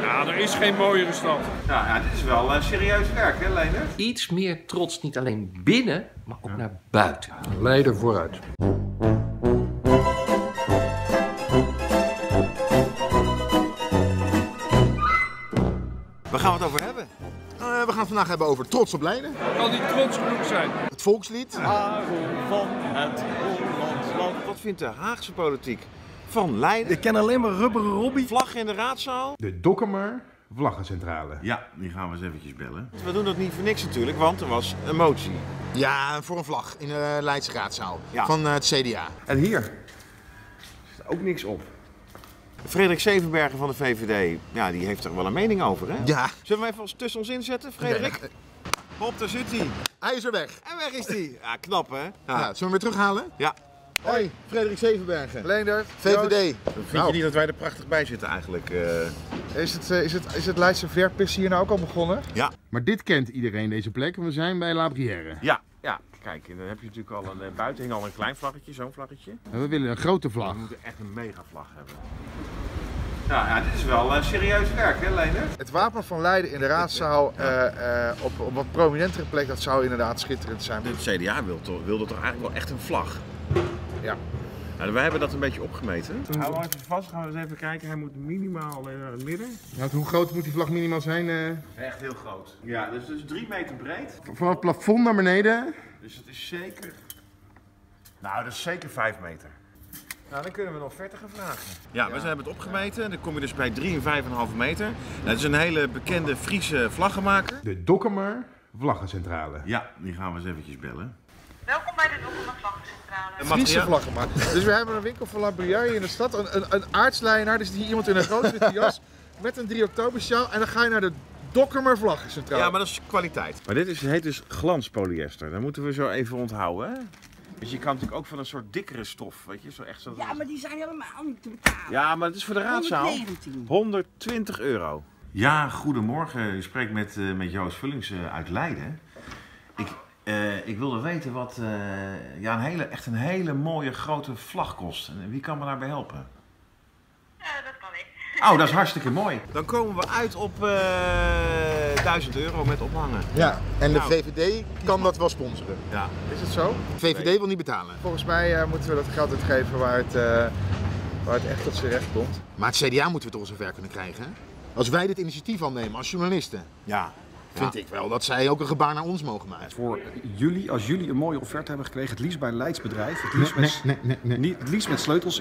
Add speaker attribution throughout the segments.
Speaker 1: Ja, er is geen mooiere stad.
Speaker 2: Nou ja, dit is wel serieus werk, hè, Leendert?
Speaker 3: Iets meer trots, niet alleen binnen, maar ook naar buiten.
Speaker 4: Leiden vooruit.
Speaker 2: Waar gaan we het over hebben?
Speaker 5: We gaan het vandaag hebben over Trots op Leiden.
Speaker 1: Kan niet trots genoeg zijn.
Speaker 5: Het volkslied.
Speaker 2: Van het Hollandsland. Wat vindt de Haagse politiek van Leiden?
Speaker 6: Ik ken alleen maar Rubberen Robbie.
Speaker 2: Vlag in de raadzaal.
Speaker 7: De Dokkumer Vlaggencentrale.
Speaker 2: Ja, die gaan we eens eventjes bellen. We doen dat niet voor niks natuurlijk, want er was een motie.
Speaker 5: Ja, voor een vlag in de Leidse raadzaal
Speaker 2: Ja.
Speaker 5: van het CDA.
Speaker 2: En hier zit ook niks op. Frederik Zevenbergen van de VVD, ja, die heeft er wel een mening over, hè?
Speaker 5: Ja.
Speaker 2: Zullen we even tussen ons inzetten, Frederik? Hop, daar zit hij.
Speaker 5: Hij is er weg.
Speaker 2: En weg is hij. Ja, knap, hè?
Speaker 5: Ja. Zullen we weer terughalen?
Speaker 2: Ja.
Speaker 5: Hoi, Frederik Zevenbergen.
Speaker 4: Leendert,
Speaker 5: VVD.
Speaker 2: Vind je niet dat wij er prachtig bij zitten eigenlijk?
Speaker 4: Is het Leidse verpis hier nou ook al begonnen?
Speaker 2: Ja.
Speaker 7: Maar dit kent iedereen, deze plek. We zijn bij La Brière.
Speaker 2: Ja. Ja, kijk, dan heb je natuurlijk al buiten hing al een klein vlaggetje, zo'n vlaggetje.
Speaker 7: En we willen een grote vlag.
Speaker 2: We moeten echt een mega vlag hebben. Ja, dit is wel serieus werk, hè, Leendert?
Speaker 4: Het wapen van Leiden in de raadzaal op een wat prominentere plek, dat zou inderdaad schitterend zijn.
Speaker 2: Het CDA wilde toch eigenlijk wel echt een vlag?
Speaker 4: Ja.
Speaker 2: Nou, wij hebben dat een beetje opgemeten. Hou hem even vast, gaan we eens even kijken. Hij moet minimaal naar het midden.
Speaker 7: Nou, hoe groot moet die vlag minimaal zijn?
Speaker 2: Echt heel groot. Ja, dus 3 meter breed.
Speaker 7: Van het plafond naar beneden.
Speaker 2: Dus het is zeker... Nou, dat is zeker 5 meter.
Speaker 4: Nou, dan kunnen we nog verder gaan vragen.
Speaker 2: Ja, we hebben het opgemeten en dan kom je dus bij 3 en 5,5 meter. Nou, dat is een hele bekende Friese vlaggenmaker.
Speaker 7: De Dokkumer Vlaggencentrale.
Speaker 2: Ja, die gaan we eens eventjes bellen.
Speaker 8: Welkom bij de Dokkumer Vlaggencentrale.
Speaker 4: Friese vlaggen maken. Dus we hebben een winkel van La Brière in de stad. Een aardsleienaar, dus hier iemand in een grote witte jas met een 3 oktober sjaal. En dan ga je naar de Dokkumer Vlaggencentrale.
Speaker 2: Ja, maar dat is kwaliteit. Maar dit heet dus glanspolyester. Dat moeten we zo even onthouden, hè? Dus je kan natuurlijk ook van een soort dikkere stof, weet je, zo echt zo.
Speaker 8: Ja, maar die zijn helemaal niet te betalen.
Speaker 2: Ja, maar het is voor de raadzaal.
Speaker 8: 119.
Speaker 2: 120 euro. Ja, goedemorgen. U spreekt met Joost Vullings uit Leiden. Ik wilde weten wat echt een hele mooie grote vlag kost. En wie kan me daarbij helpen?
Speaker 8: Dat kan ik.
Speaker 2: Oh, dat is hartstikke mooi. Dan komen we uit op 1000 euro met ophangen.
Speaker 5: Ja, en de
Speaker 2: Nou.
Speaker 5: VVD kan dat wel sponsoren.
Speaker 2: Ja.
Speaker 4: Is het zo?
Speaker 5: De VVD wil niet betalen.
Speaker 4: Volgens mij moeten we dat geld uitgeven waar het echt tot zijn recht komt.
Speaker 5: Maar het CDA moeten we toch zover kunnen krijgen, hè? Als wij dit initiatief al nemen als journalisten,
Speaker 2: Ja.
Speaker 5: vind ik wel dat zij ook een gebaar naar ons mogen maken.
Speaker 6: Voor jullie, als jullie een mooie offerte hebben gekregen, het liefst bij een Leids bedrijf, het liefst met, niet, het liefst met sleutels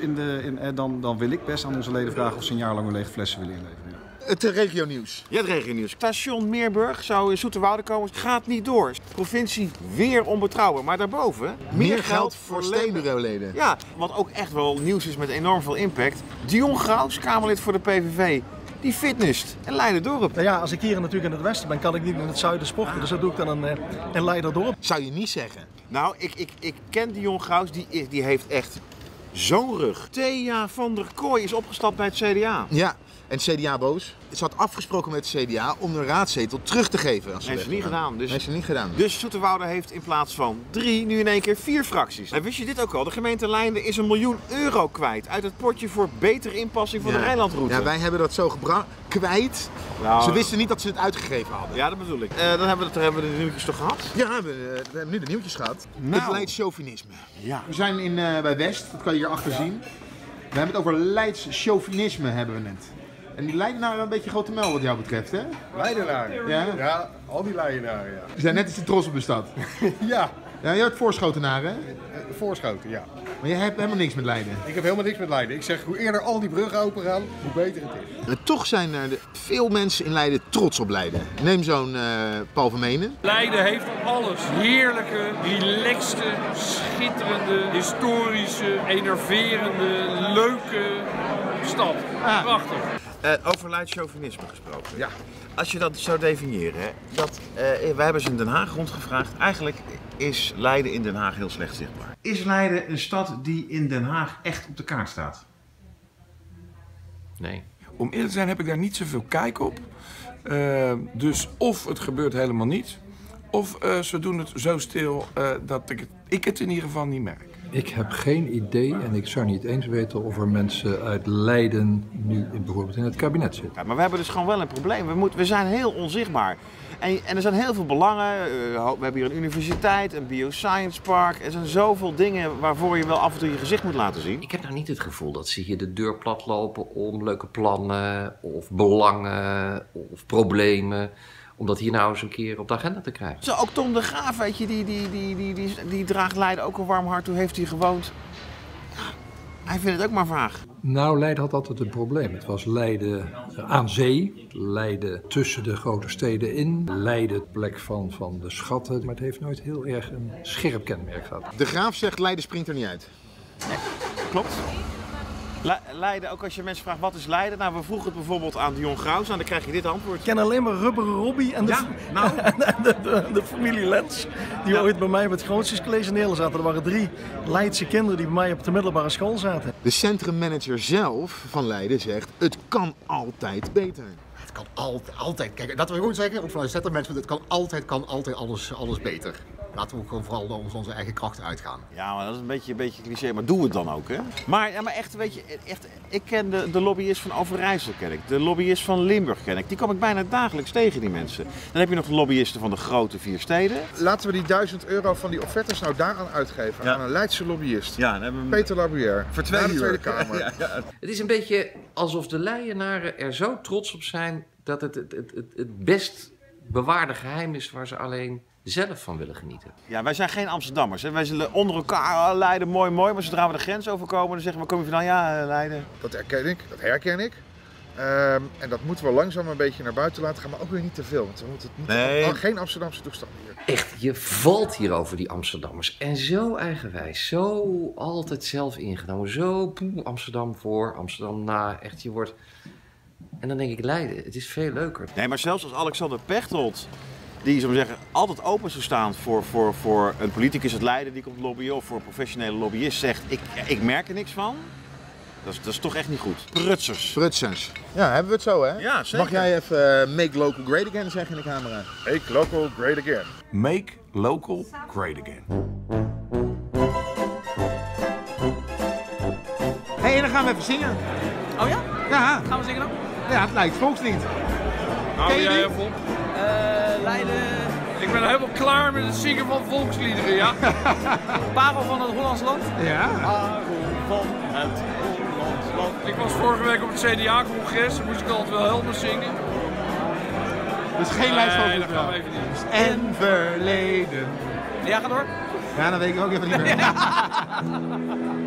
Speaker 6: dan wil ik best aan onze leden vragen of ze een jaar lang hun lege flessen willen inleveren. Ja.
Speaker 5: Het regionieuws.
Speaker 2: Ja, het regionieuws. Station Meerburg zou in Zoeterwoude komen. Gaat niet door. Provincie weer onbetrouwbaar. Maar daarboven
Speaker 5: Meer geld voor steunbureauleden.
Speaker 2: Ja, wat ook echt wel nieuws is met enorm veel impact. Dion Graus, Kamerlid voor de PVV, die fitness en Leiderdorp.
Speaker 6: Nou ja, als ik hier natuurlijk in het westen ben, kan ik niet in het zuiden sporten. Dus dat doe ik dan in Leiderdorp.
Speaker 5: Zou je niet zeggen.
Speaker 2: Nou, ik ken Dion Graus, die heeft echt zo'n rug. Thea van der Kooi is opgestapt bij het CDA.
Speaker 5: Ja, en het CDA boos. Ze had afgesproken met het CDA om de raadzetel terug te geven. Als ze
Speaker 2: Heeft ze
Speaker 5: weggaan.
Speaker 2: niet gedaan. Dus
Speaker 5: Heeft ze niet gedaan.
Speaker 2: Dus Zoeterwoude heeft in plaats van 3 nu in één keer 4 fracties. En wist je dit ook al? De gemeente Leiden is €1 miljoen kwijt uit het potje voor betere inpassing van de Rijnlandroute.
Speaker 5: Ja, wij hebben dat zo kwijt.
Speaker 2: Nou,
Speaker 5: Ze wisten niet dat ze het uitgegeven hadden.
Speaker 2: Ja, dat bedoel ik. Dan hebben we de nieuwtjes toch gehad?
Speaker 5: Ja, we hebben nu de nieuwtjes gehad.
Speaker 2: Nou.
Speaker 5: Het Leids chauvinisme.
Speaker 2: Ja.
Speaker 7: We zijn bij West, dat kan je hier achter zien. We hebben het over Leids chauvinisme hebben we net. En die leidt naar een beetje grote mel wat jou betreft, hè?
Speaker 4: Leidenaren.
Speaker 7: Ja?
Speaker 4: Ja, al die Leidenaren, ja.
Speaker 7: We zijn net als de trots op de stad.
Speaker 4: Ja,
Speaker 7: Ja, je hebt Voorschotenaren, hè?
Speaker 4: Voorschoten, ja.
Speaker 7: Maar je hebt helemaal niks met Leiden.
Speaker 4: Ik heb helemaal niks met Leiden. Ik zeg, hoe eerder al die bruggen open gaan, hoe beter het is.
Speaker 5: En toch zijn er veel mensen in Leiden trots op Leiden. Neem zo'n Paul van Menen.
Speaker 1: Leiden heeft alles. Heerlijke, relaxte, schitterende, historische, enerverende, leuke stad. Prachtig.
Speaker 2: Over Leids chauvinisme gesproken. Ja. Als je dat zou definiëren, hè, wij hebben ze in Den Haag rondgevraagd. Eigenlijk is Leiden in Den Haag heel slecht zichtbaar. Is Leiden een stad die in Den Haag echt op de kaart staat?
Speaker 3: Nee.
Speaker 9: Om eerlijk te zijn heb ik daar niet zoveel kijk op. Dus of het gebeurt helemaal niet, Of ze doen het zo stil dat ik het in ieder geval niet merk.
Speaker 10: Ik heb geen idee en ik zou niet eens weten of er mensen uit Leiden nu bijvoorbeeld in het kabinet zitten.
Speaker 2: Ja, maar we hebben dus gewoon wel een probleem. We zijn heel onzichtbaar. En er zijn heel veel belangen. We hebben hier een universiteit, een bioscience park. Er zijn zoveel dingen waarvoor je wel af en toe je gezicht moet laten zien.
Speaker 3: Ik heb nou niet het gevoel dat ze hier de deur plat lopen om leuke plannen of belangen of problemen, om dat hier nou eens een keer op de agenda te krijgen.
Speaker 2: Zo, ook Tom de Graaf, weet je, die draagt Leiden ook een warm hart. Hoe heeft hij gewoond? Ja, hij vindt het ook maar vaag.
Speaker 10: Nou, Leiden had altijd een probleem. Het was Leiden aan zee, Leiden tussen de grote steden in, Leiden plek van de schatten. Maar het heeft nooit heel erg een scherp kenmerk gehad.
Speaker 5: De Graaf zegt Leiden springt er niet uit.
Speaker 2: Klopt. Leiden, ook als je mensen vraagt wat is Leiden? Nou, we vroegen het bijvoorbeeld aan Dion Graus en dan krijg je dit antwoord.
Speaker 11: Ik ken alleen maar Rubberen Robbie en de familie Lens. Die ooit bij mij op het Grootjescollege neer zaten. Er waren 3 Leidse kinderen die bij mij op de middelbare school zaten.
Speaker 5: De centrummanager zelf van Leiden zegt, het kan altijd beter.
Speaker 12: Het kan altijd. Kijk, laten we gewoon zeggen, ook vanuit centrummanagement, het kan altijd alles beter. Laten we ook gewoon vooral onze eigen krachten uitgaan.
Speaker 2: Ja, maar dat is een beetje cliché, maar doe het dan ook, hè? Maar echt, weet je, ik ken de lobbyist van Overijssel, ken ik. De lobbyist van Limburg ken ik. Die kom ik bijna dagelijks tegen, die mensen. Dan heb je nog de lobbyisten van de grote 4 steden.
Speaker 4: Laten we die €1000 van die offertes nou daaraan uitgeven, aan een Leidse lobbyist.
Speaker 2: Ja, dan hebben we
Speaker 4: Peter Labouyer.
Speaker 2: Voor 2 uur.
Speaker 4: De Tweede Kamer.
Speaker 2: Ja.
Speaker 3: Het is een beetje alsof de Leidenaren er zo trots op zijn dat het best bewaarde geheim is waar ze alleen zelf van willen genieten.
Speaker 2: Ja, wij zijn geen Amsterdammers. Hè. Wij zullen onder elkaar Leiden mooi, maar zodra we de grens overkomen, dan zeggen we, kom je vandaan? Ja, Leiden.
Speaker 4: Dat herken ik. En dat moeten we langzaam een beetje naar buiten laten gaan, maar ook weer niet te veel. Want we moeten geen Amsterdamse toestand hier.
Speaker 3: Echt, je valt hier over die Amsterdammers. En zo eigenwijs, zo altijd zelf ingenomen. Zo Amsterdam voor, Amsterdam na. Echt, je wordt... En dan denk ik, Leiden, het is veel leuker.
Speaker 2: Nee, maar zelfs als Alexander Pechtold, die zou zeggen, altijd open zou staan voor een politicus uit Leiden die komt lobbyen, of voor een professionele lobbyist, zegt, ik merk er niks van. Dat is toch echt niet goed. Prutsers.
Speaker 5: Ja, hebben we het zo, hè?
Speaker 2: Ja, zeker.
Speaker 5: Mag jij even make local great again zeggen in de camera?
Speaker 4: Make local great again.
Speaker 9: Make local great again.
Speaker 5: Hé, en dan gaan we even zingen.
Speaker 13: Oh ja?
Speaker 5: Ja.
Speaker 13: Gaan we zingen dan?
Speaker 5: Ja, het lijkt volkslied.
Speaker 1: Nou,
Speaker 5: Ken je
Speaker 1: jij
Speaker 5: die?
Speaker 1: even op.
Speaker 13: Leiden.
Speaker 1: Ik ben helemaal klaar met het zingen van volksliederen, ja?
Speaker 13: Parel van het Hollands land?
Speaker 5: Ja.
Speaker 13: Parel van het Hollands land.
Speaker 1: Ik was vorige week op het CDA-congres, moest ik altijd wel helpen zingen.
Speaker 5: Dus geen lijst van
Speaker 1: Nee, dat gaan we even niet.
Speaker 5: En verleden.
Speaker 13: Ja, ga door.
Speaker 5: Ja, dan weet ik ook even niet meer.